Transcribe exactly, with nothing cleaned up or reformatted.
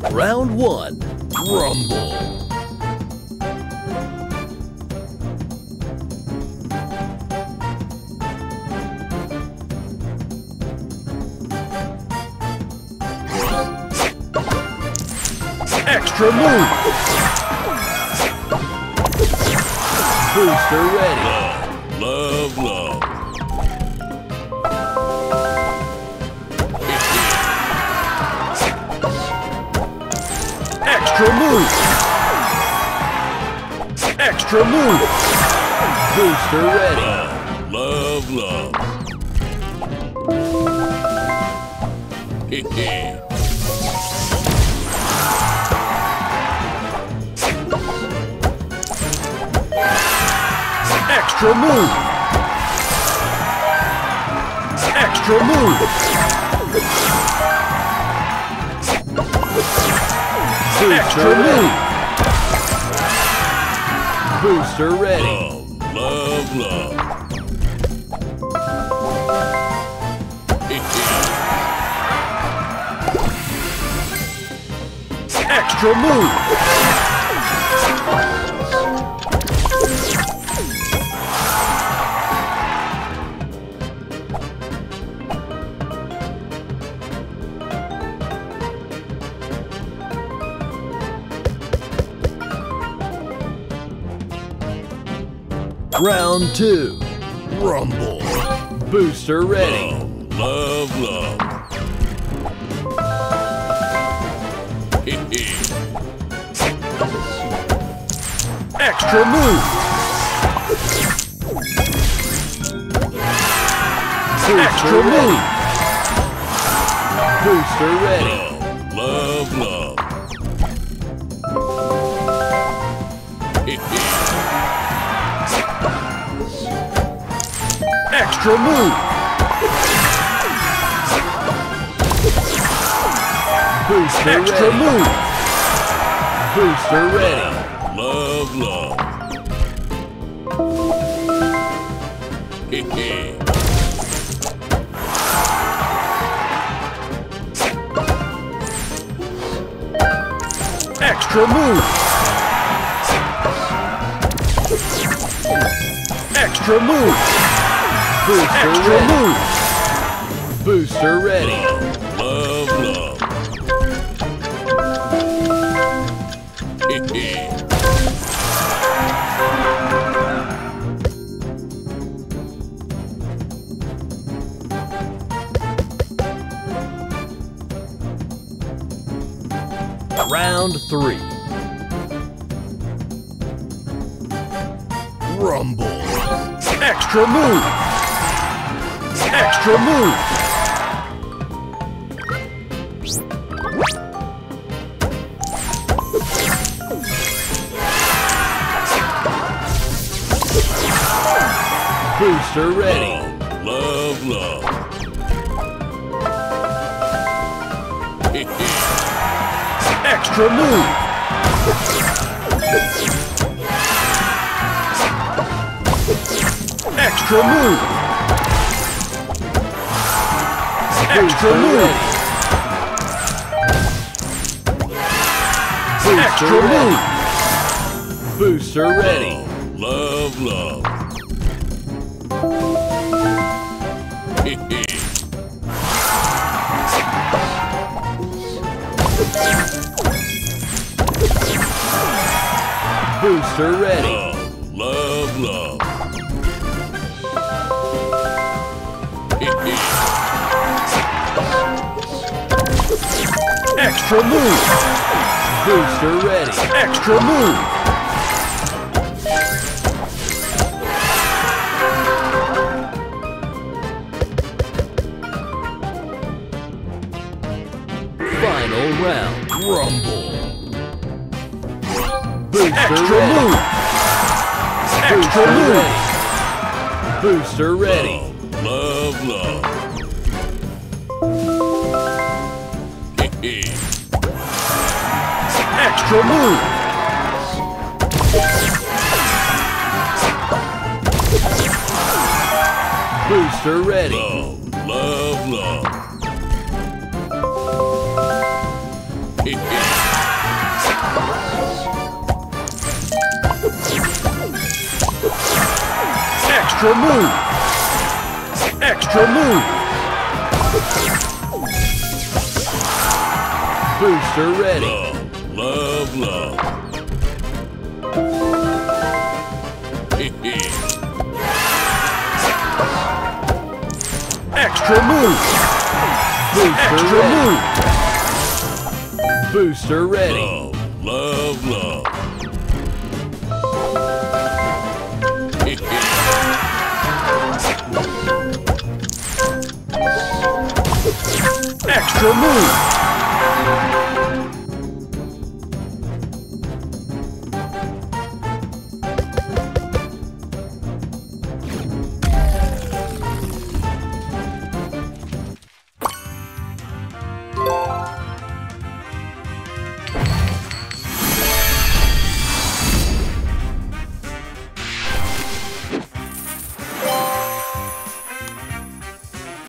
Round one, rumble. Extra move. Booster ready. Love, love, love. Extra move! Extra move! Booster ready! Love, love. Heh Extra move! Extra move! Extra move! Booster ready! Love, love, love. Extra move! Round two, rumble. Booster ready. Love, love, love. Extra move. Extra move. Booster ready. Love, love. Extra move. Booster Extra ready. move. Booster ready. Love, love. Extra move. Extra move. Booster Extra ready. move. Booster ready. Love, love. Round three. Rumble. Extra move. Extra move. Booster ready. Love, love. Extra move. Extra move. Extra move. Extra move. Booster ready. Love, love. Booster ready. Love, love. Extra move. Booster ready. Extra move. Final round. Rumble. Booster Extra ready. move. Extra move. Booster ready. Love, love. Extra move. Booster ready. Love, love, love. Extra move! Extra move! Booster ready! Love, love, love. Extra move! Booster Extra ready! Move! Booster ready! Love, love, love. Extra move!